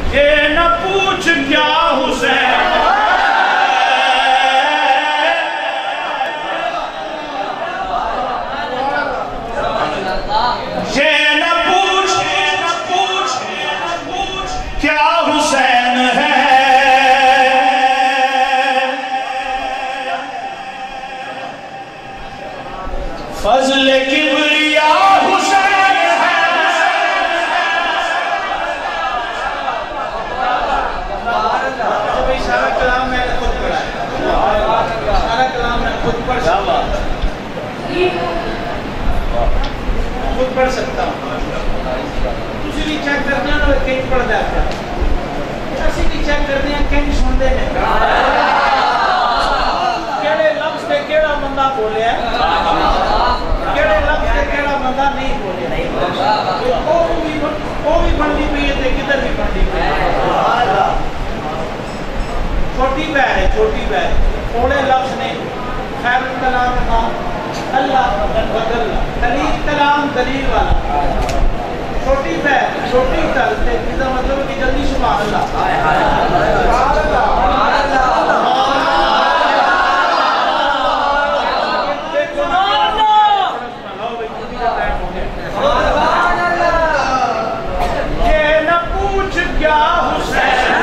یہ نہ پوچھ کیا حسین یہ نہ پوچھ کیا حسین ہے فضل کبریا حسین ہے سارا کلام میں نے خود پڑھا سارا کلام میں خود پڑھ سکتا خود پڑھ سکتا ہوں تسی بھی چیک کرنے ہیں کہیں پڑھ جاتا اسی بھی چیک کرنے ہیں کہیں سن دے ہیں کیڑے لفظ پہ کیڑا بندہ بولے ہے کیڑے لفظ پہ کیڑا بندہ نہیں بولے وہ بھی بندی پہ یہ کدھر بھی بندی پہ چھوٹی بہر ہے چھوٹی بہر تھوڑے لفظ نہیں خیر الکلام اللہ بدل دلیل کلام دلیل والا چھوٹی بہر چھوٹی طرز اس کا مطلب کہ جلدی سبحان اللہ سبحان اللہ یہ نہ پوچھ کیا حسین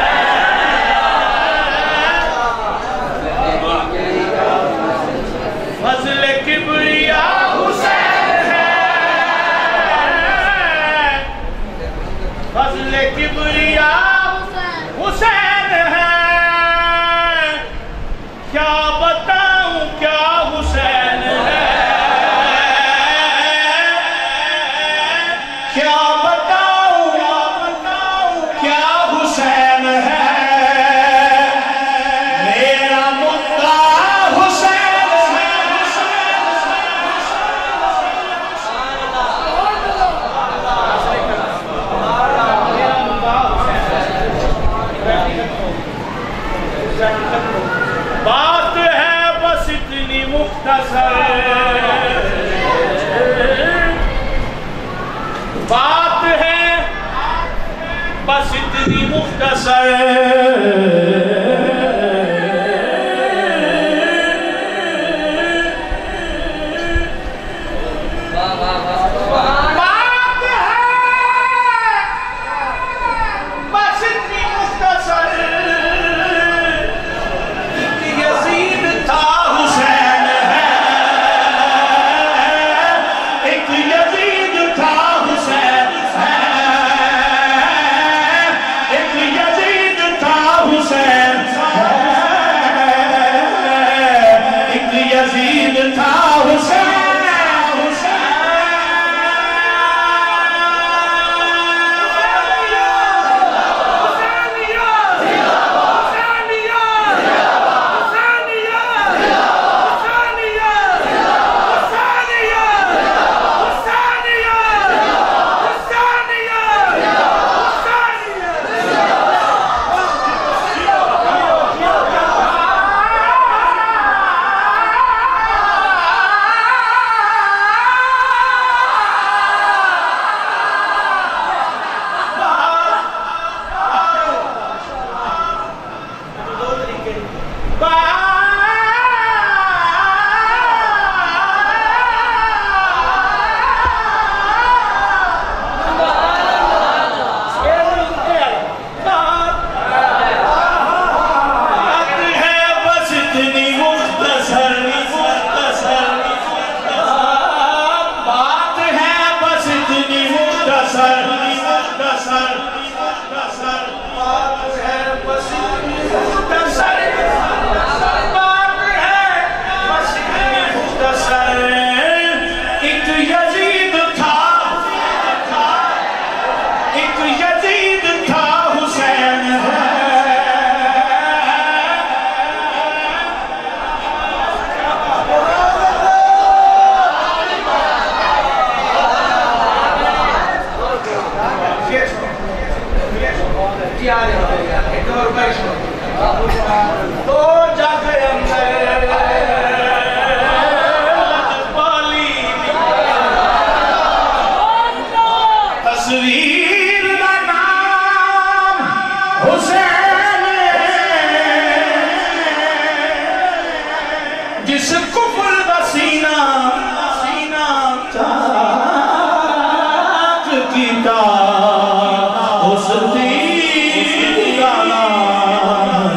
فضل کبریا حسین ہے فضل کبریا حسین ہے کیا بتاؤں کیا حسین ہے کیا بتاؤں کیا حسین ہے میرا مدعا بات ہے بس اتنی مختصر بات ہے بس اتنی مختصر تصویر کا نام اس دین کا نام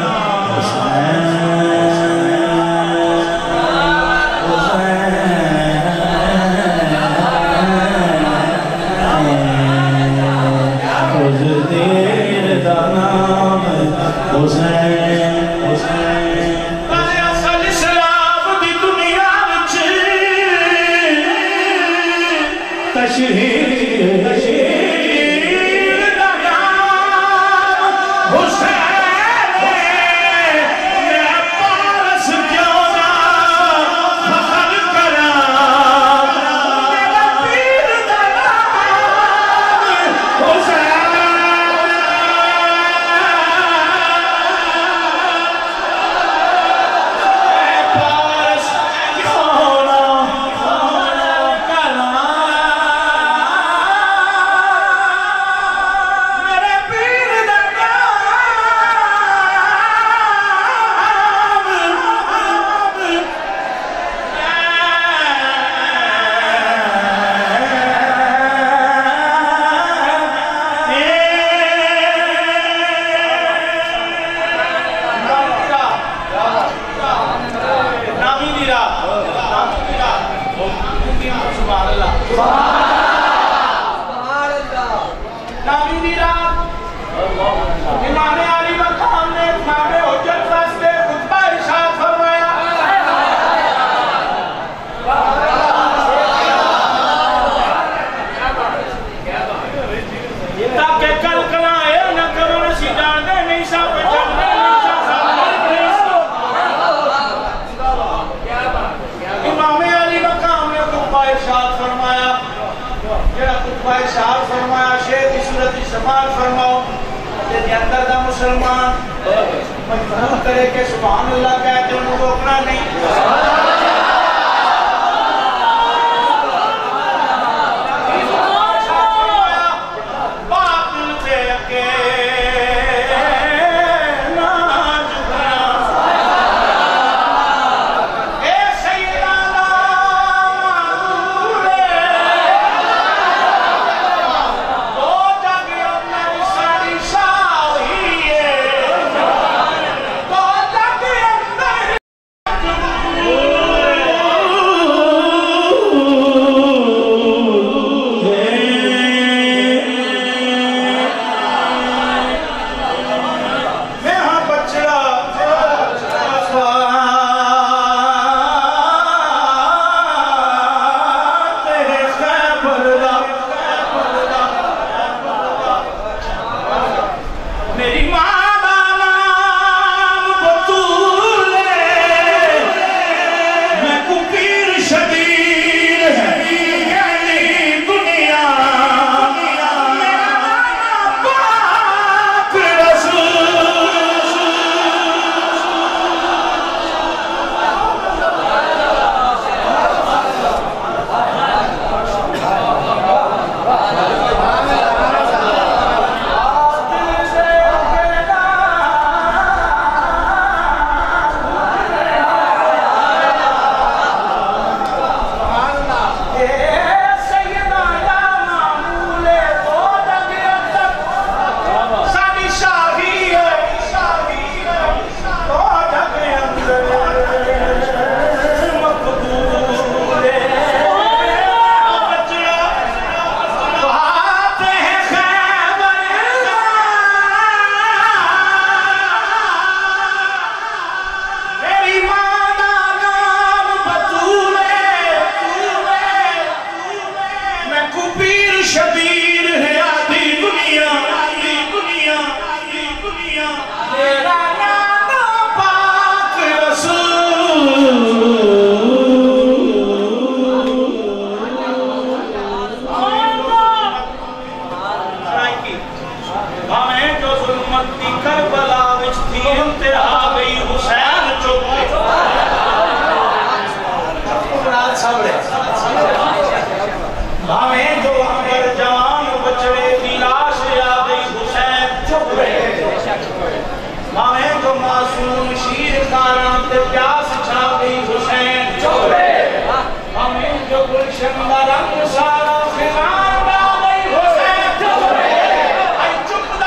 گلشن کا رنگ سارا خزان آ گئی حسین چپ رہے چپ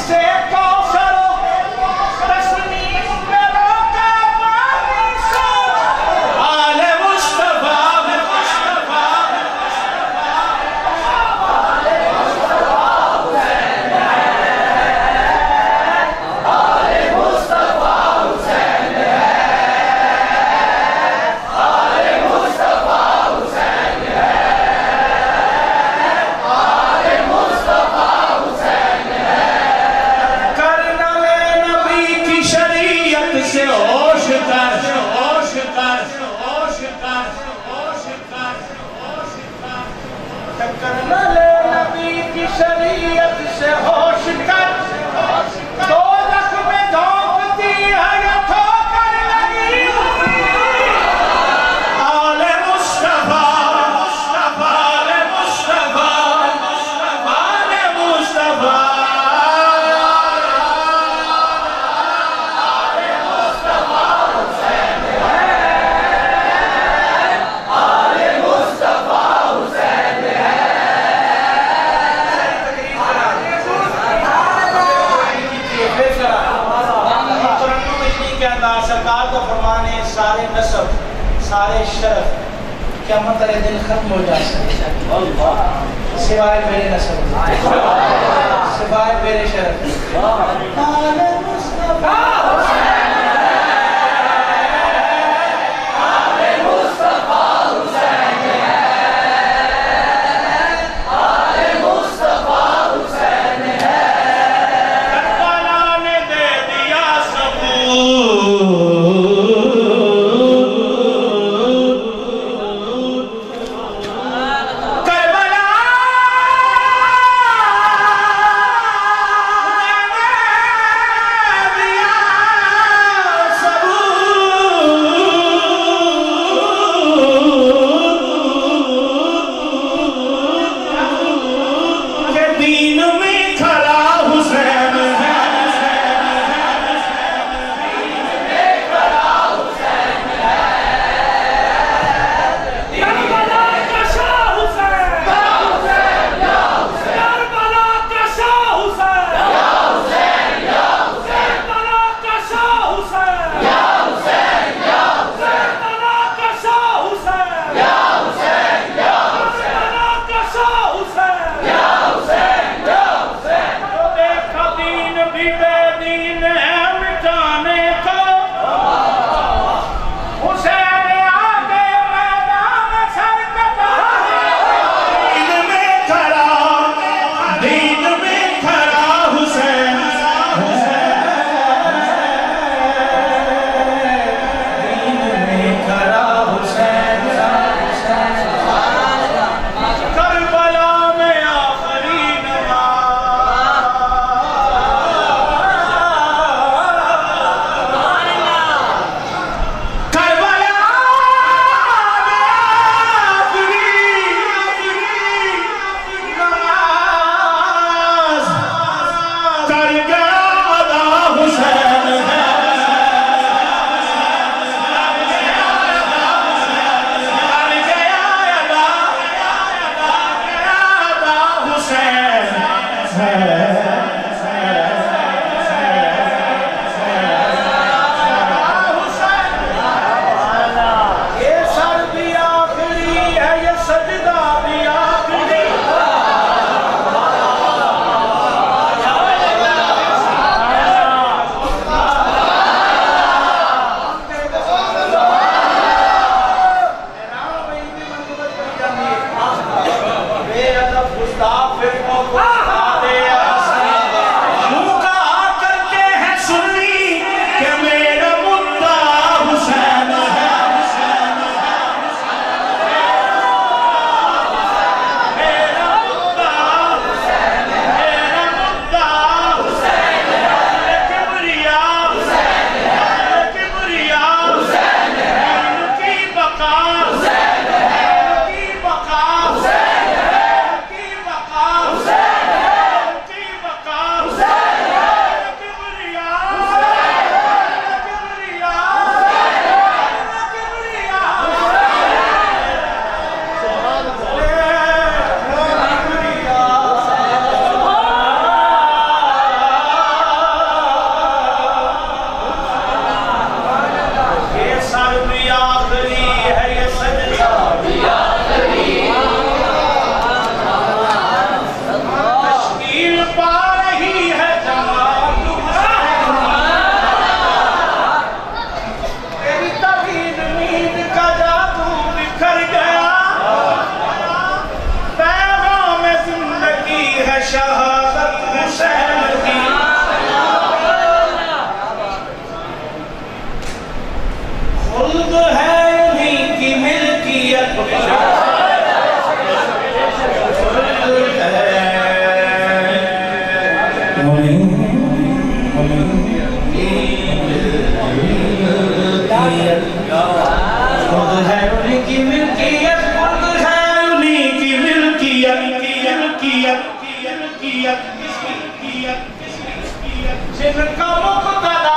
سے کوثر تسنیم میں روکا پانی سو آل مصطفیٰ سے ہوش کر ہوش کر ہوش کر ہوش کر ہوش کر ٹکر نہ لے نبی کی شریعت سے ہوش کر دوزخ میں دھونکتی ہے یا ٹھوکر لگی آل مصطفیٰ آل مصطفیٰ آل مصطفیٰ سرکار کو فرمانے سارے نسب سارے شرف قیامت والے دن ختم ہو جائے سوائے میرے نسب سوائے میرے شرف آل مصطفیٰ جن کا مقتدا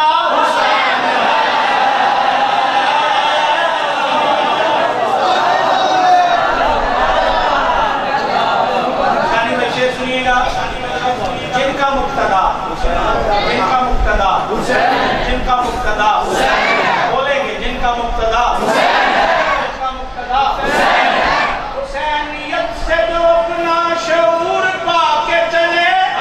سنیے گا جن کا مقتدا جن کا مقتدا جن کا مقتدا بولیں گے جن کا مقتدا جن کا مقتدا حسینیت سے جو اپنا شعور پا کے چلے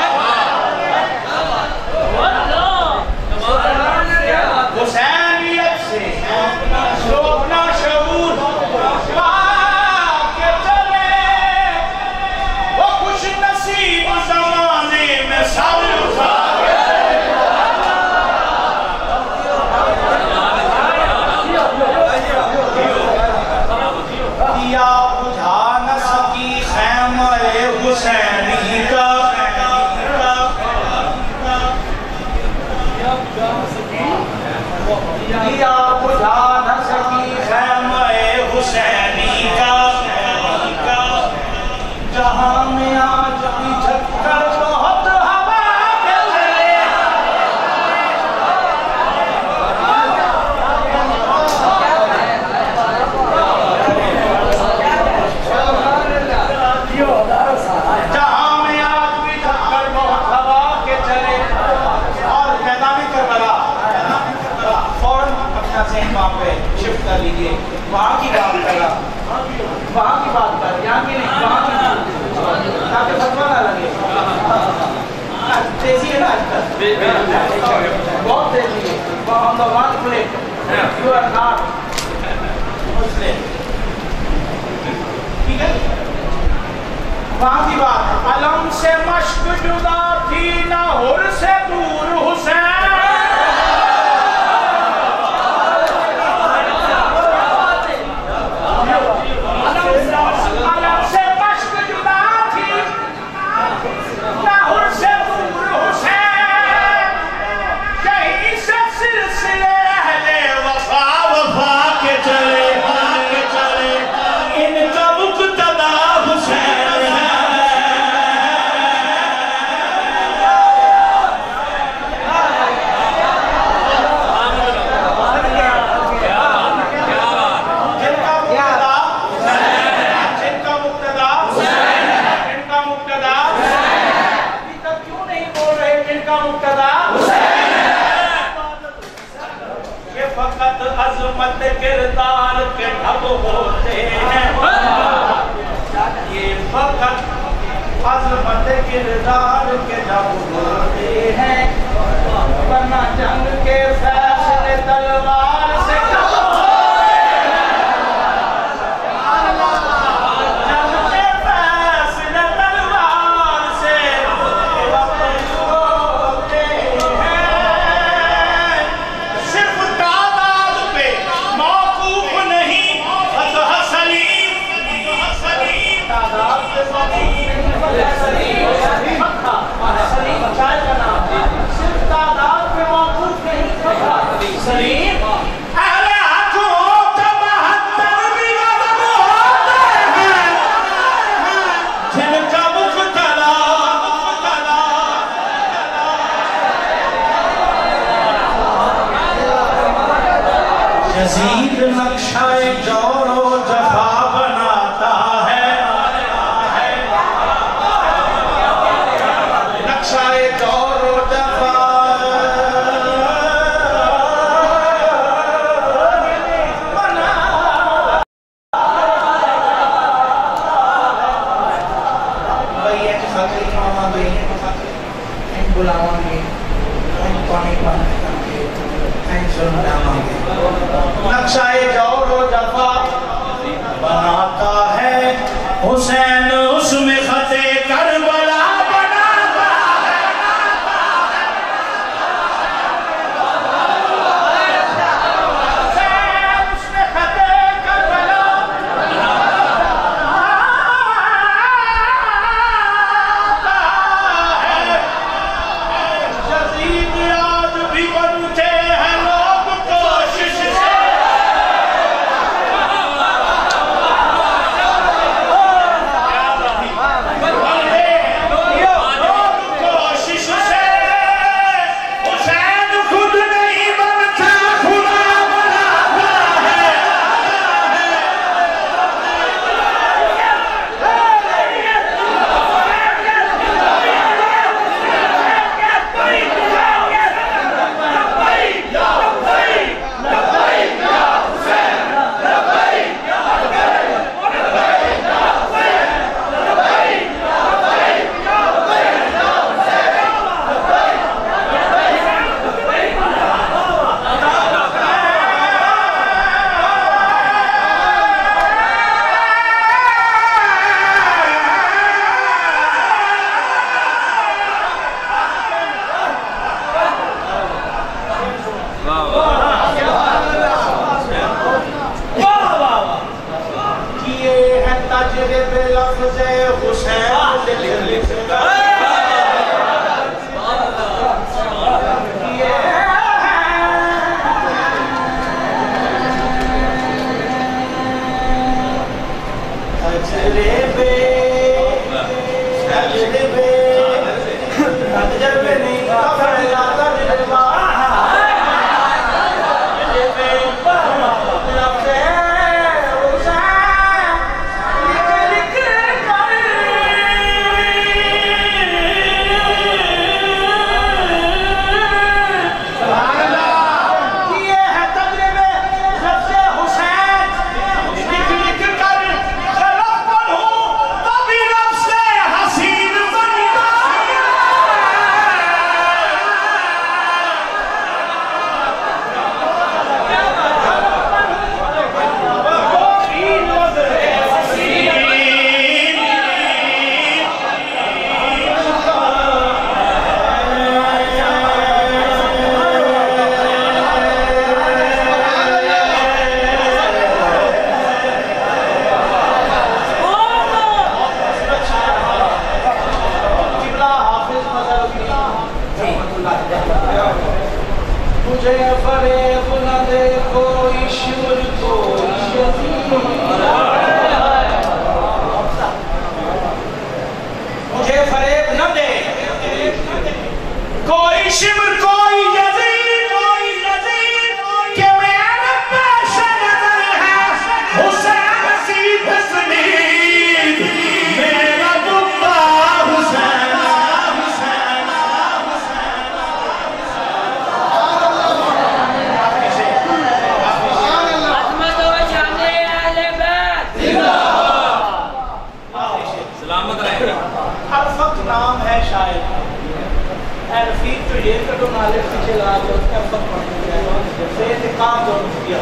حسینیت سے جو اپنا شعور پا کے چلے وہ خوش نصیب زمانے میں سر اٹھا دیا بجھا نہ سکی خیمہ حسینی کا دیا بجھا نہ سکی خیمہ حسینی کا جہاں میں آج بھی جھکر بہت ہوا کے چلے جہاں میں آج بھی جھکر بہت ہوا کے چلے اور میدان کربلا فوراً اپنا ذہن وہاں پہ شفٹ کر لیجئے وہاں کی بات کر رہا وہاں کی بات کر یہاں کی نہیں وہاں کی بات تاکہ فتوہ نہ لگے تیزی ہے نا آج کل بہت تیزی ہے on the one plate you are not Muslim ٹھیک ہے وہاں کی بات ہے علم سے مشق جدا تھی نہ ہر سے دور حسین عظمت کردار کے ڈھب ہوتے ہیں یہ فقط عظمت کردار کے ڈھب ہوتے ہیں ورنہ جنگ کے فیصلے تلوار سے کب ہوتے جنگ کے فیصلے تلوار سے کب ہوتے ہیں صرف سلیم اہل آنکھوں کا 72 بھی غضب ہوتے ہیں جن کا مقتدا یزید نقشہ جور و جفا بناتا ہے نقشہ جور و جفا نقشہ جور و جفا بناتا ہے حسین اس میں خط کربلا بناتا ہے حسین اس میں خط کربلا بناتا ہے یزید مجھے فریب نہ دے کوئی شمر کوئی یزید مجھے فریب نہ دے کوئی شمر کوئی یزید کہ میرا پیشہ نظر ہے حسین سی تسلیم میرا بندہ حسین عظمت و شان اہل بیت سلامت رہے عرفت نام ہے شاعر رفیق تو یہ کٹو نالے پیچھے لگا دو عرفت پڑھ دیا سے انتقام دو کیا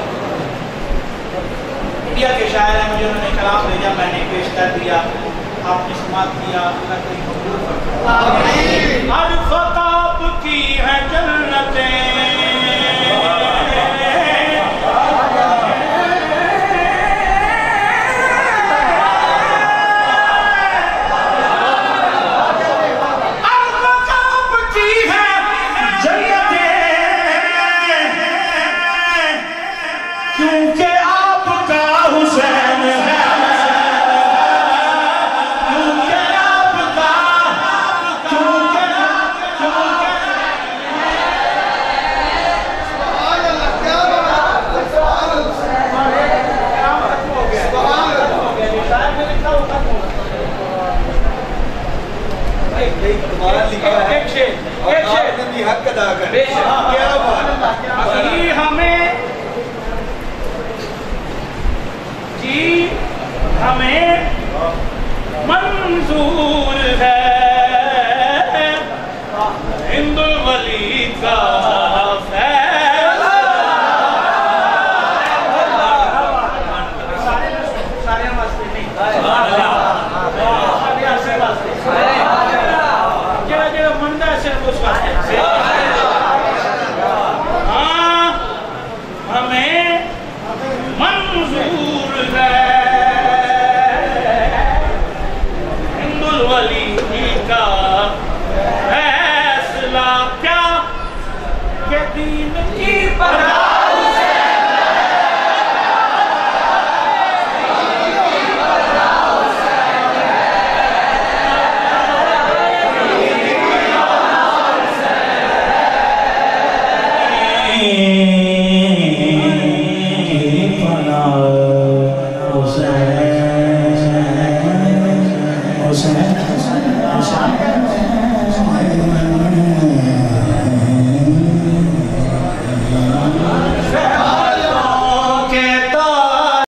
انڈیا کے شاعر ہیں مجھے انہوں نے کلام بھیجا میں نے پیش کر دیا آپ نے سماعت کیا اللہ کریم قبول فرمائے عرفت آپ کی ہے جنتیں کیونکہ آپ کا حسین ہے کیونکہ آپ کا حق ادا کریں کیا بات ہمیں منظور ہے ہند الولی کا ہمیں منظور ہے ہند الولی کا فیصلہ کیا کہ دین